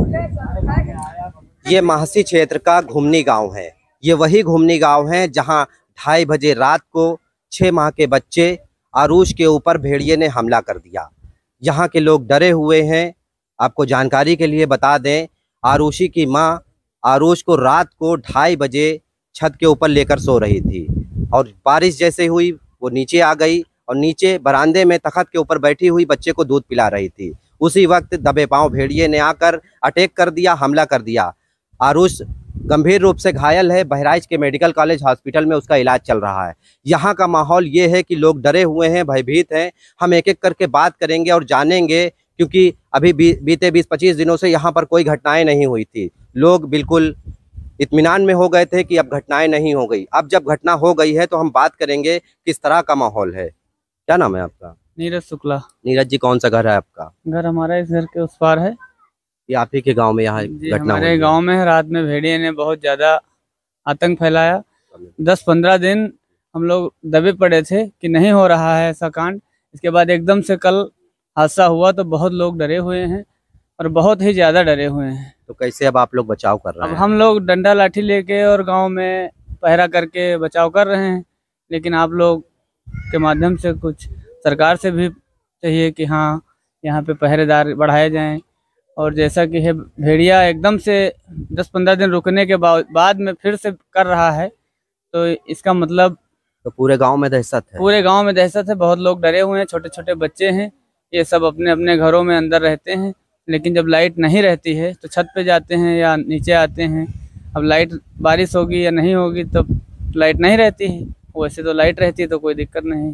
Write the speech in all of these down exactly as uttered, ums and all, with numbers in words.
ये महासी क्षेत्र का घुमनी गांव है। ये वही घुमनी गांव है जहां ढाई बजे रात को छह माह के बच्चे आरुष के ऊपर भेड़िए ने हमला कर दिया। यहाँ के लोग डरे हुए हैं। आपको जानकारी के लिए बता दें, आरुषी की माँ आरुष को रात को ढाई बजे छत के ऊपर लेकर सो रही थी और बारिश जैसे हुई वो नीचे आ गई और नीचे बरामदे में तख्त के ऊपर बैठी हुई बच्चे को दूध पिला रही थी। उसी वक्त दबे पांव भेड़िए ने आकर अटैक कर दिया, हमला कर दिया। आरुष गंभीर रूप से घायल है। बहराइच के मेडिकल कॉलेज हॉस्पिटल में उसका इलाज चल रहा है। यहाँ का माहौल ये है कि लोग डरे हुए हैं, भयभीत हैं। हम एक एक करके बात करेंगे और जानेंगे, क्योंकि अभी बी, बीते बीस पच्चीस दिनों से यहाँ पर कोई घटनाएं नहीं हुई थी। लोग बिल्कुल इत्मीनान में हो गए थे कि अब घटनाएं नहीं हो गई। अब जब घटना हो गई है तो हम बात करेंगे किस तरह का माहौल है। क्या नाम है आपका? नीरज शुक्ला। नीरज जी, कौन सा घर है आपका? घर हमारा इस घर के उस पार है। ये आप ही के गांव में यहाँ घटना हमारे गांव में रात में भेड़िए ने बहुत ज्यादा आतंक फैलाया। दस पंद्रह दिन हम लोग दबे पड़े थे कि नहीं हो रहा है ऐसा कांड। इसके बाद एकदम से कल हादसा हुआ तो बहुत लोग डरे हुए हैं और बहुत ही ज्यादा डरे हुए हैं। तो कैसे अब आप लोग बचाव कर रहे अब हैं? हम लोग डंडा लाठी लेके और गांव में पहरा करके बचाव कर रहे हैं, लेकिन आप लोग के माध्यम से कुछ सरकार से भी चाहिए कि हाँ यहाँ पे पहरेदार बढ़ाए जाएं। और जैसा कि है भेड़िया एकदम से दस पंद्रह दिन रुकने के बाद में फिर से कर रहा है, तो इसका मतलब तो पूरे गांव में दहशत है। पूरे गांव में दहशत है। बहुत लोग डरे हुए हैं, छोटे छोटे बच्चे हैं, ये सब अपने अपने घरों में अंदर रहते हैं। लेकिन जब लाइट नहीं रहती है तो छत पे जाते हैं या नीचे आते हैं। अब लाइट बारिश होगी या नहीं होगी तो लाइट नहीं रहती है, वैसे तो लाइट रहती है तो कोई दिक्कत नहीं।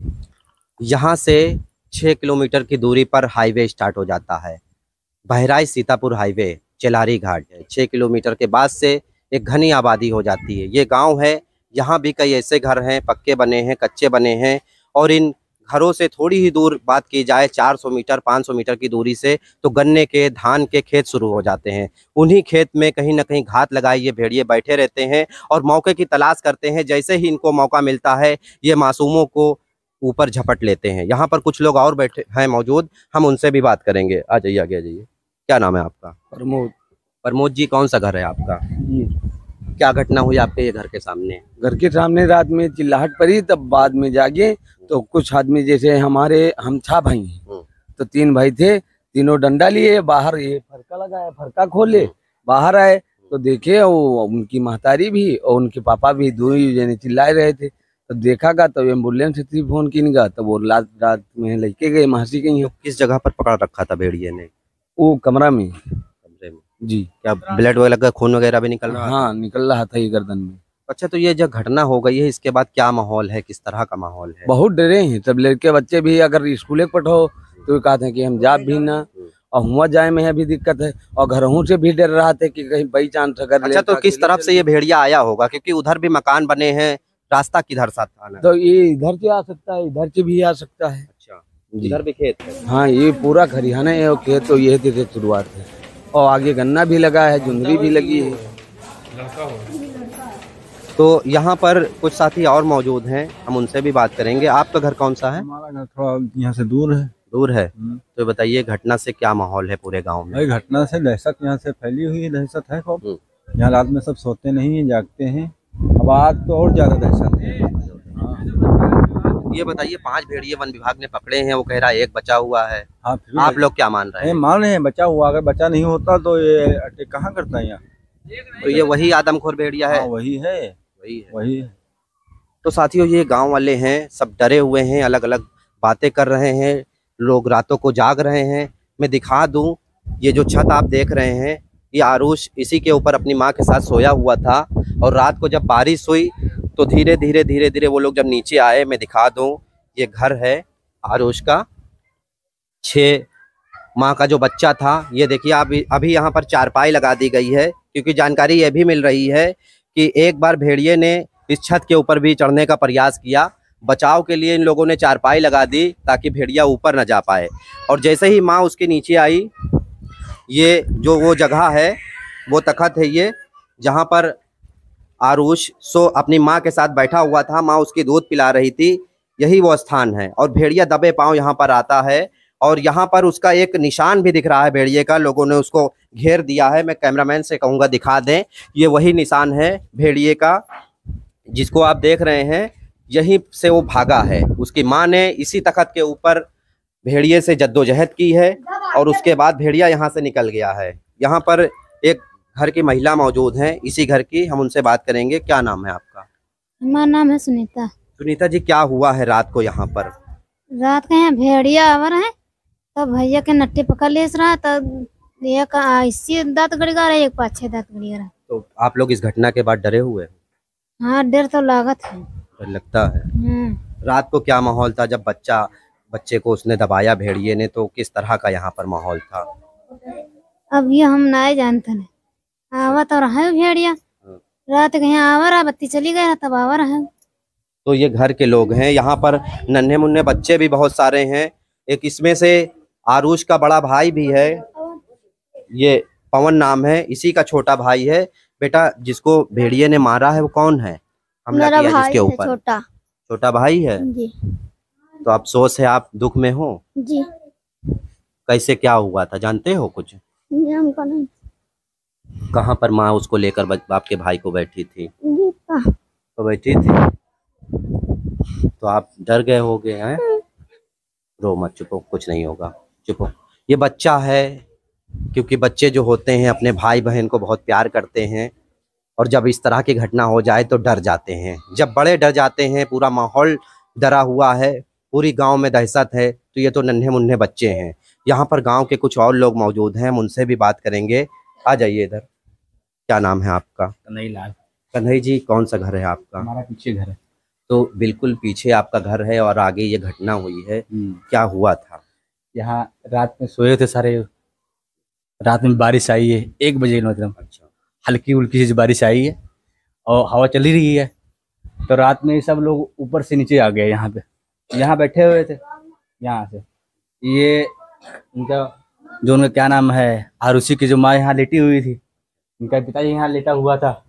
यहाँ से छः किलोमीटर की दूरी पर हाईवे स्टार्ट हो जाता है। बहराइच सीतापुर हाईवे चेलारी घाट है। छः किलोमीटर के बाद से एक घनी आबादी हो जाती है। ये गांव है, यहाँ भी कई ऐसे घर हैं, पक्के बने हैं, कच्चे बने हैं। और इन घरों से थोड़ी ही दूर बात की जाए, चार सौ मीटर पाँच सौ मीटर की दूरी से तो गन्ने के धान के खेत शुरू हो जाते हैं। उन्हीं खेत में कहीं ना कहीं घात लगाए ये भेड़िए बैठे रहते हैं और मौके की तलाश करते हैं। जैसे ही इनको मौका मिलता है ये मासूमों को ऊपर झपट लेते हैं। यहाँ पर कुछ लोग और बैठे हैं मौजूद, हम उनसे भी बात करेंगे। आ जाइए, आगे आ जाइए। क्या नाम है आपका? प्रमोद। प्रमोद जी, कौन सा घर है आपका? ये क्या घटना हुई आपके ये घर के सामने? घर के सामने रात में चिल्लाहट पड़ी, तब बाद में जागे तो कुछ आदमी, जैसे हमारे हम छह भाई हैं तो तीन भाई थे, तीनों डंडा लिए बाहर, ये फरका लगाया, फरका खोले बाहर आए तो देखे वो उनकी महतारी भी और उनके पापा भी दो ही जने चिल्लाए रहे थे। तो देखा गा तो एम्बुलेंस थी, फोन किन गा तो वो रात रात में लेके गए, महासी गई। तो किस जगह पर पकड़ रखा था भेड़िए ने? वो कमरा में। कमरे में जी। क्या ब्लड वगैरह का खून वगैरह भी निकल रहा था? हाँ, निकल रहा था ये गर्दन में। अच्छा, तो ये जो घटना हो गई है इसके बाद क्या माहौल है, किस तरह का माहौल है? बहुत डरे हैं सब लड़के बच्चे भी। अगर स्कूले पढ़ो तो कहते हैं कि हम जा भी ना, और हुआ जाए में भी दिक्कत है, और घरों से भी डर रहा था कि कहीं बाई चांस अगर। अच्छा, तो किस तरफ से ये भेड़िया आया होगा, क्योंकि उधर भी मकान बने हैं, रास्ता किधर सा था ना? तो ये इधर से आ सकता है, इधर से भी आ सकता है। अच्छा, इधर भी खेत है? हाँ, ये पूरा खरियाना है और खेत तो ये थे शुरुआत है, और आगे गन्ना भी लगा है, जुंदरी भी लगी है। तो यहाँ पर कुछ साथी और मौजूद हैं, हम उनसे भी बात करेंगे। आपका घर कौन सा है? हमारा घर थोड़ा यहाँ से दूर है। दूर है? तो बताइए घटना से क्या माहौल है पूरे गांव में? भाई घटना से दहशत यहाँ से फैली हुई है, दहशत है खूब। यहाँ रात में सब सोते नहीं हैं, जागते हैं। अब आज तो और ज्यादा दहशत है। ये बताइए, पांच भेड़िए वन विभाग ने पकड़े हैं, वो कह रहा है एक बचा हुआ है। हाँ, फिर आप लोग क्या मान रहे हैं? मान रहे हैं बचा हुआ, अगर बचा नहीं होता तो ये अटैक कहाँ करता है यहाँ? तो ये वही आदमखोर भेड़िया है? वही है, वही है, वही है। तो साथियों, ये गांव वाले हैं, सब डरे हुए हैं, अलग अलग बातें कर रहे हैं, लोग रातों को जाग रहे हैं। मैं दिखा दूं, ये जो छत आप देख रहे हैं, ये आरुष इसी के ऊपर अपनी माँ के साथ सोया हुआ था। और रात को जब बारिश हुई तो धीरे धीरे धीरे धीरे वो लोग जब नीचे आए, मैं दिखा दूं, ये घर है आरुष का। छः माह का जो बच्चा था, ये देखिए अभी अभी यहाँ पर चारपाई लगा दी गई है, क्योंकि जानकारी ये भी मिल रही है कि एक बार भेड़िए ने इस छत के ऊपर भी चढ़ने का प्रयास किया। बचाव के लिए इन लोगों ने चारपाई लगा दी ताकि भेड़िया ऊपर न जा पाए। और जैसे ही माँ उसके नीचे आई, ये जो वो जगह है, वो तख्त है ये, जहाँ पर आरुष सो अपनी माँ के साथ बैठा हुआ था, माँ उसकी दूध पिला रही थी, यही वो स्थान है। और भेड़िया दबे पांव यहाँ पर आता है और यहाँ पर उसका एक निशान भी दिख रहा है भेड़िए का, लोगों ने उसको घेर दिया है। मैं कैमरामैन से कहूँगा दिखा दें, ये वही निशान है भेड़िए का जिसको आप देख रहे हैं। यहीं से वो भागा है, उसकी माँ ने इसी तख्त के ऊपर भेड़िए से जद्दोजहद की है और उसके बाद भेड़िया यहाँ से निकल गया है। यहाँ पर एक घर की महिला मौजूद हैं, इसी घर की, हम उनसे बात करेंगे। क्या नाम है आपका? हमारा नाम है सुनीता। सुनीता जी, क्या हुआ है रात को यहाँ पर? रात के यहाँ भेड़िया आवर है, तब भैया के नट्टे पकड़ ले रहा, तब एक ऐसी दांत गड़ीगा रहा, एक पाछे दांत गड़ीगा रहा। तो आप लोग इस घटना के बाद डरे हुए? हाँ, डर तो लागत है। डर लगता है। हम्म। रात को क्या माहौल था जब बच्चा बच्चे को उसने दबाया भेड़िए ने, तो किस तरह का यहाँ पर माहौल था? अब ये हम ना जानते नहीं, आवा तो रहा है भेड़िया। रात के यहाँ आवर है, बत्ती चली गई तब आवर है। तो ये घर के लोग हैं, यहाँ पर नन्हे मुन्ने बच्चे भी बहुत सारे हैं। एक इसमें से आरुष का बड़ा भाई भी है, ये पवन नाम है, इसी का छोटा भाई है। बेटा, जिसको भेड़िए ने मारा है वो कौन है? हमला मेरा किया भाई जिसके है, ऊपर? छोटा छोटा भाई है। जी। तो अफसोस है, आप दुख में हो। जी, कैसे क्या हुआ था, जानते हो कुछ? जी हमको नहीं। कहाँ पर माँ उसको लेकर बच- आपके भाई को बैठी थी? जी, कहाँ? तो बैठी थी तो आप डर गए हो गए हैं? रो मत, चुपो, कुछ नहीं होगा, चुपो। ये बच्चा है, क्योंकि बच्चे जो होते हैं अपने भाई बहन को बहुत प्यार करते हैं और जब इस तरह की घटना हो जाए तो डर जाते हैं। जब बड़े डर जाते हैं, पूरा माहौल डरा हुआ है, पूरी गांव में दहशत है, तो ये तो नन्हे मुन्ने बच्चे हैं। यहाँ पर गांव के कुछ और लोग मौजूद हैं, हम उनसे भी बात करेंगे। आ जाइए इधर। क्या नाम है आपका? कन्हई लाल। कन्हई जी, कौन सा घर है आपका? हमारा पीछे घर है। तो बिल्कुल पीछे आपका घर है और आगे ये घटना हुई है, क्या हुआ था? यहाँ रात में सोए थे सारे, रात में बारिश आई है एक बजे, मतलब अच्छा। हल्की उल्की सी बारिश आई है और हवा चली रही है। तो रात में सब लोग ऊपर से नीचे आ गए, यहाँ पे यहाँ बैठे हुए थे। यहाँ से ये उनका जो उनका क्या नाम है, आरुषि की जो माँ यहाँ लेटी हुई थी, उनका पिताजी यहाँ लेटा हुआ था।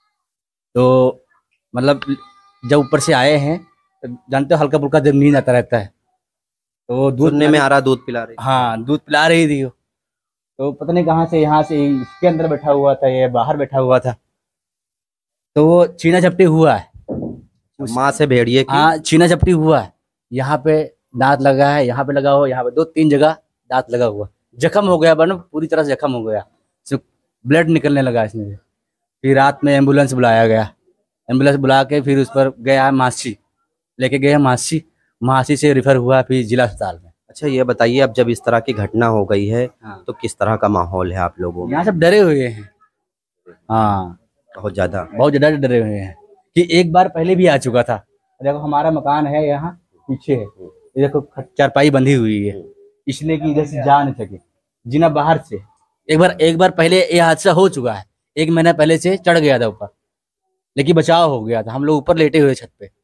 तो मतलब जब ऊपर से आए हैं तो जानते हो हल्का फुल्का जब नींद आता रहता है, तो वो दूध सुनने में आ रहा दूध पिला रही? हाँ, दूध पिला रही थी वो। तो पता नहीं कहाँ से, यहाँ से इसके अंदर बैठा हुआ था, ये बाहर बैठा हुआ था, तो वो छीना झपटी हुआ है माँ से भेड़िए की? हाँ, छीना झपटी हुआ है। यहाँ पे दांत लगा है, यहाँ पे लगा हुआ, यहाँ पे दो तीन जगह दांत लगा हुआ, जख्म हो गया, बनो पूरी तरह से जख्म हो गया, सिर्फ ब्लड निकलने लगा इसमें से। फिर रात में एम्बुलेंस बुलाया गया, एम्बुलेंस बुला के फिर उस पर गया मासी, लेके गए मासी, मासी से रिफर हुआ फिर जिला अस्पताल में। अच्छा, ये बताइए, अब जब इस तरह की घटना हो गई है हाँ। तो किस तरह का माहौल है आप लोगों में? यहाँ सब डरे हुए हैं। हाँ, बहुत ज्यादा। बहुत ज्यादा डरे हुए हैं कि एक बार पहले भी आ चुका था। देखो हमारा मकान है यहाँ पीछे है, ये देखो चारपाई बंधी हुई है, इसलिए कि इधर से जा नहीं सके जीना बाहर से। एक बार एक बार पहले ये हादसा हो चुका है, एक महीना पहले से चढ़ गया था ऊपर, लेकिन बचाव हो गया था, हम लोग ऊपर लेटे हुए छत पे।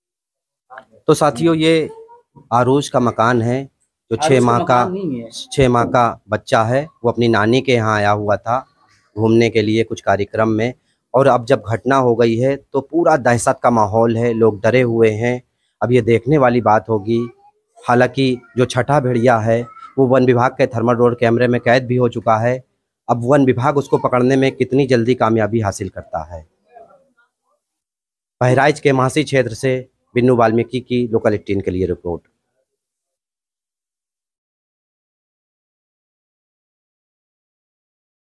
तो साथियों, ये आरुष का मकान है, जो छह माह का छह माह का बच्चा है, वो अपनी नानी के यहाँ आया हुआ था घूमने के लिए कुछ कार्यक्रम में, और अब जब घटना हो गई है तो पूरा दहशत का माहौल है, लोग डरे हुए हैं। अब ये देखने वाली बात होगी। हालांकि जो छठा भेड़िया है वो वन विभाग के थर्मल रोड कैमरे में कैद भी हो चुका है। अब वन विभाग उसको पकड़ने में कितनी जल्दी कामयाबी हासिल करता है। बहराइच के महासी क्षेत्र से बिन्नू वाल्मीकि की लोकल एटीन के लिए रिपोर्ट।